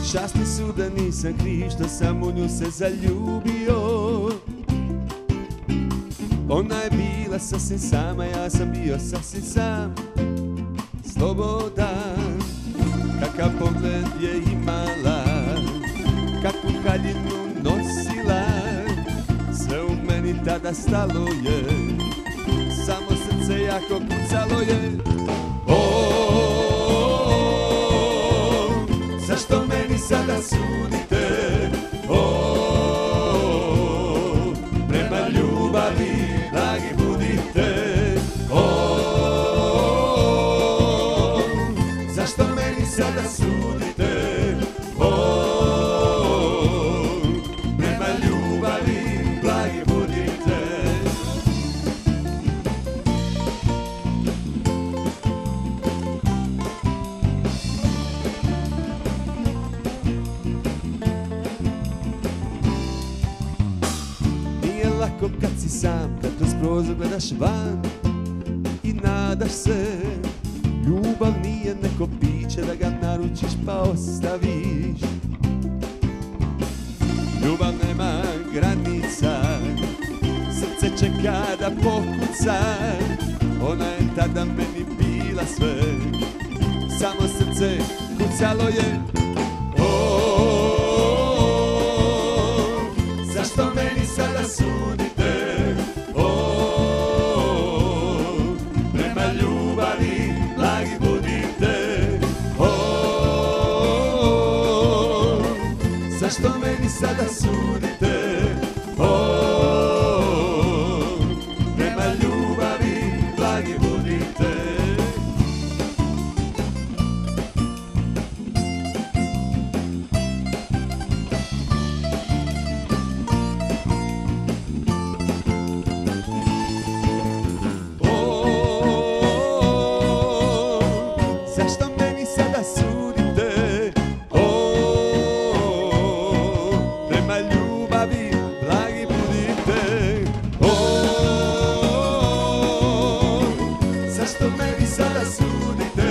Časti su da nisam kriv što sam u nju se zaljubio. Ona je bila sasvim sama, ja sam bio sasvim sam, slobodan. Kakav pogled je imala, kakvu haljinu nosila, sve u meni tada stalo je, samo srce jako kucalo je. Zašto meni sada sudite? Prema ljubavi blagi budite. Zašto meni sada sudite? Prema ljubavi blagi budite. Lako kad si sam, kad kroz prozor gledaš van i nadaš se. Ljubav nije neko piće da ga naručiš pa ostaviš. Ljubav nema granica, srce čeka da pokuca. Ona je tada meni bila sve, samo srce kucalo je. Zašto meni sada sudite? Prema ljubavi blagi budite. Zašto meni sada sudite? Prema ljubavi blagi budite. Zašto meni sada sudite? Prema ljubavi blagi budite. Zašto meni sada sudite?